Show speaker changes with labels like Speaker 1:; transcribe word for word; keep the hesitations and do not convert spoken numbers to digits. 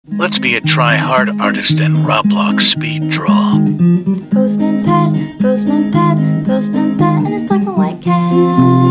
Speaker 1: Let's be a try-hard artist and Roblox speed draw.
Speaker 2: Postman Pat, Postman Pat, Postman Pat, and his black and white cat.